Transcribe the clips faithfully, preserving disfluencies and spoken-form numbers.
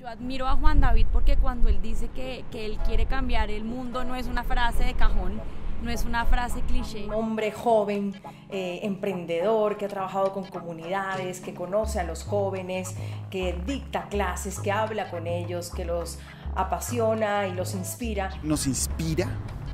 Yo admiro a Juan David porque cuando él dice que, que él quiere cambiar el mundo no es una frase de cajón, no es una frase cliché. Un hombre joven, eh, emprendedor, que ha trabajado con comunidades, que conoce a los jóvenes, que dicta clases, que habla con ellos, que los apasiona y los inspira. Nos inspira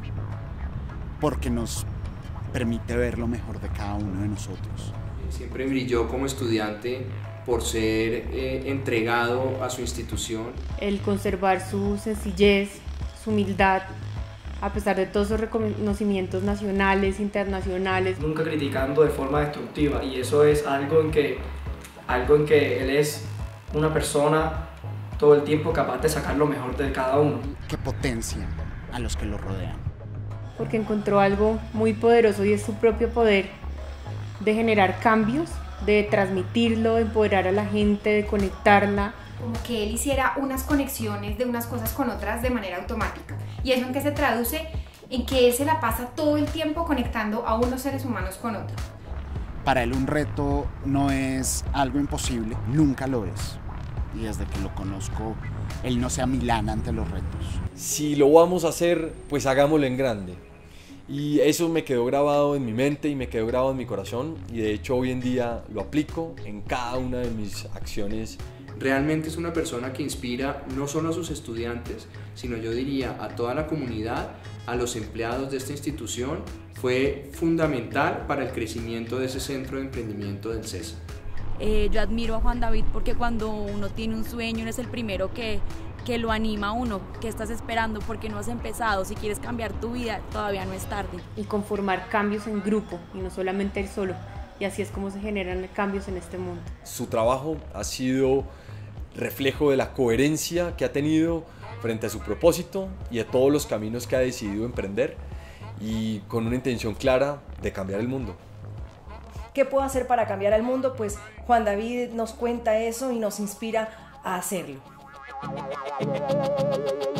porque nos permite ver lo mejor de cada uno de nosotros. Siempre brilló como estudiante por ser eh, entregado a su institución. El conservar su sencillez, su humildad, a pesar de todos esos reconocimientos nacionales, internacionales. Nunca criticando de forma destructiva, y eso es algo en que, algo en que él es una persona todo el tiempo capaz de sacar lo mejor de cada uno. Que potencia a los que lo rodean. Porque encontró algo muy poderoso y es su propio poder de generar cambios, de transmitirlo, de empoderar a la gente, de conectarla. Como que él hiciera unas conexiones de unas cosas con otras de manera automática. ¿Y eso en qué se traduce? En que él se la pasa todo el tiempo conectando a unos seres humanos con otros. Para él un reto no es algo imposible, nunca lo es. Y desde que lo conozco, él no se amilana ante los retos. Si lo vamos a hacer, pues hagámoslo en grande. Y eso me quedó grabado en mi mente y me quedó grabado en mi corazón, y de hecho hoy en día lo aplico en cada una de mis acciones. Realmente es una persona que inspira no solo a sus estudiantes, sino yo diría a toda la comunidad, a los empleados de esta institución. Fue fundamental para el crecimiento de ese centro de emprendimiento del CESA. Eh, yo admiro a Juan David porque cuando uno tiene un sueño, él es el primero que, que lo anima a uno. ¿Qué estás esperando? ¿Por qué no has empezado? Si quieres cambiar tu vida, todavía no es tarde. Y conformar cambios en grupo y no solamente él solo. Y así es como se generan cambios en este mundo. Su trabajo ha sido reflejo de la coherencia que ha tenido frente a su propósito y a todos los caminos que ha decidido emprender, y con una intención clara de cambiar el mundo. ¿Qué puedo hacer para cambiar el mundo? Pues Juan David nos cuenta eso y nos inspira a hacerlo.